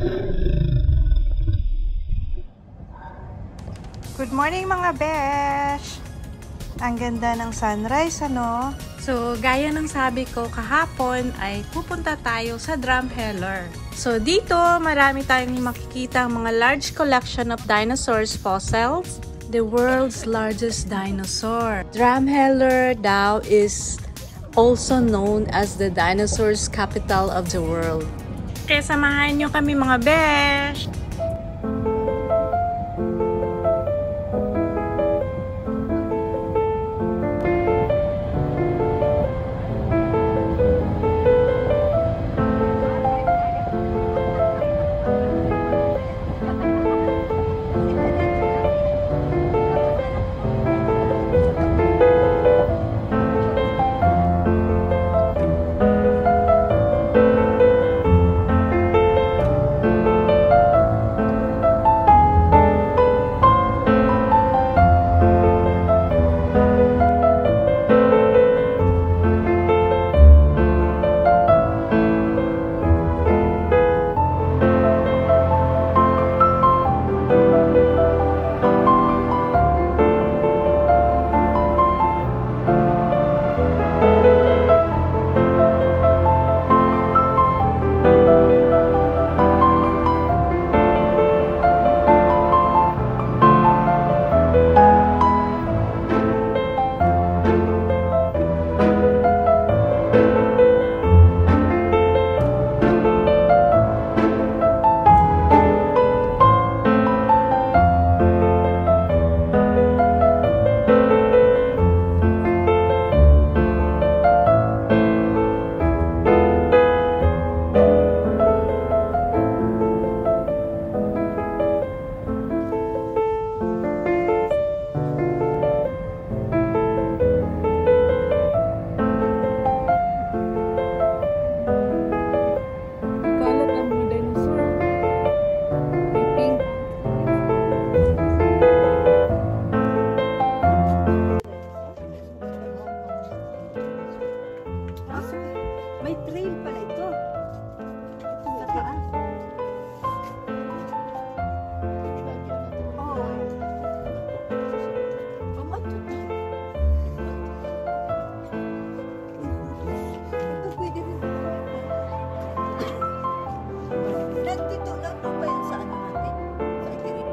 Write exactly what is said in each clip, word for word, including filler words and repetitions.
Good morning mga besh! Ang ganda ng sunrise, ano? So, gaya ng sabi ko kahapon ay pupunta tayo sa Drumheller. So, dito marami tayong makikita ang mga large collection of dinosaurs fossils. The world's largest dinosaur. Drumheller daw is also known as the dinosaurs capital of the world. Kaya samahan nyo kami mga besh! May trail pala ito. Ito sa taas. Oo. Pamatot na. Ito pwede rin. Nandito lang pa ba yan sa ano natin? Sa ikirin.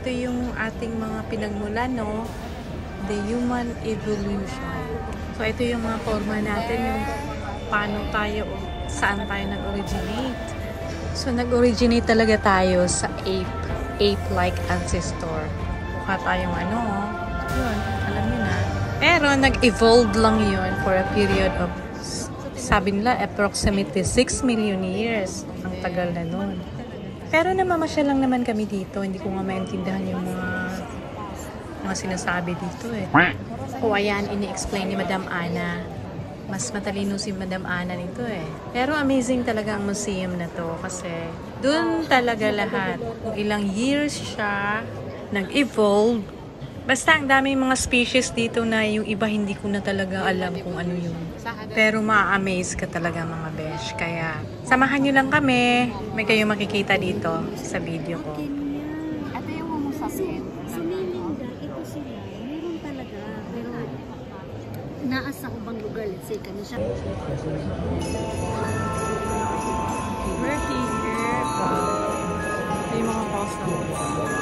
ito yung ating mga pinagmulan, no? The human evolution. So, ito yung mga forma natin, yung paano tayo, saan tayo nag-originate. So, nag-originate talaga tayo sa ape. Ape-like ancestor. Mukha tayong ano, yun, alam nyo na. Pero, nag-evolve lang yun for a period of, sabi nila, approximately six million years. Ang tagal na nun. Pero namamasyal lang naman kami dito. Hindi ko nga maintindihan yung mga mga sinasabi dito eh. O ayan, ini-explain ni Madam Ana. Mas matalino si Madam Ana nito eh. Pero amazing talaga ang museum na to kasi dun talaga lahat. Kung ilang years siya nag-evolve. Basta ang daming mga species dito na yung iba hindi ko na talaga alam kung ano yun. Pero ma-amaze ka talaga mga besh. Kaya samahan nyo lang kami. May kayo makikita dito sa video ko. Ito yung umusasin. Sumilinda, ito sila. Meron talaga. Pero naasa ko bang lugar? Let's say, kami siya. We're here. Ito yung mga fossils.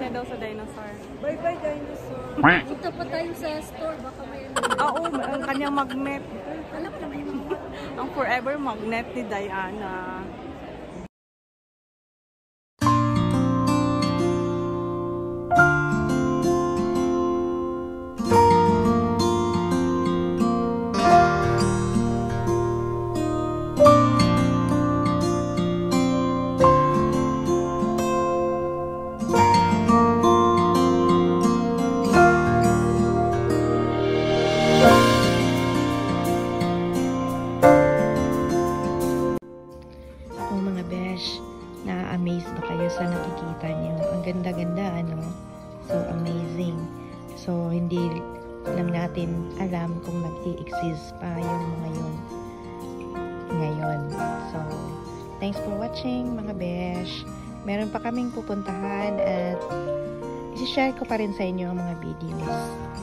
bye-bye daw sa dinosaur. Bye-bye, dinosaur. Punta pa tayo sa store, baka may ano. Ah, oo, ang kanyang magnet. Alam mo naman. Ang forever magnet ni Diana. Na-amaze ba kayo sa nakikita niyo? Ang ganda-ganda, ano? So, amazing. So, hindi lang natin alam kung nag-i-exist pa yung mga yun ngayon. So, thanks for watching, mga besh. Meron pa kaming pupuntahan at isi-share ko pa rin sa inyo ang mga videos.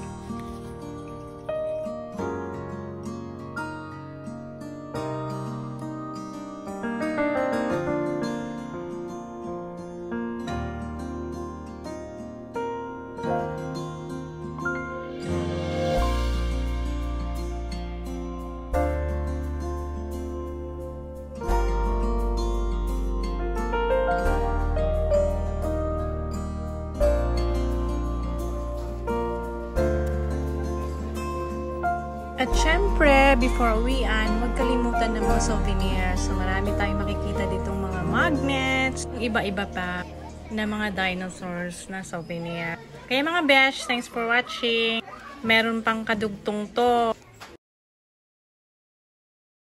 At syempre, before uwian, huwag kalimutan ng mga souvenirs. So, marami tayong makikita ditong mga magnets, iba-iba pa na mga dinosaurs na souvenir. Kaya mga besh, thanks for watching. Meron pang kadugtong to.